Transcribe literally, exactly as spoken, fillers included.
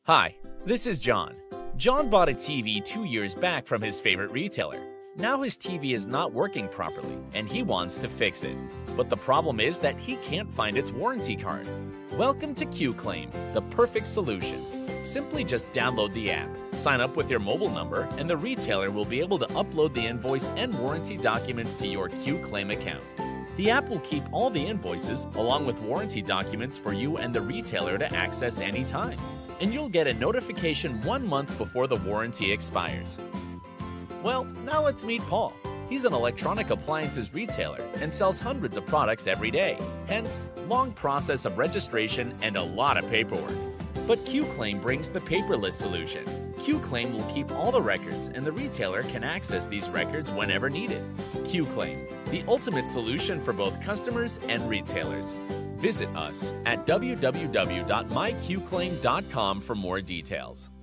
Hi, this is John. John bought a T V two years back from his favorite retailer. Now his T V is not working properly, and he wants to fix it. But the problem is that he can't find its warranty card. Welcome to QClaim, the perfect solution. Simply just download the app, sign up with your mobile number, and the retailer will be able to upload the invoice and warranty documents to your QClaim account. The app will keep all the invoices, along with warranty documents, for you and the retailer to access anytime. And you'll get a notification one month before the warranty expires. Well, now let's meet Paul. He's an electronic appliances retailer and sells hundreds of products every day. Hence, long process of registration and a lot of paperwork. But QClaim brings the paperless solution. QClaim will keep all the records, and the retailer can access these records whenever needed. QClaim, the ultimate solution for both customers and retailers. Visit us at w w w dot my q claim dot com for more details.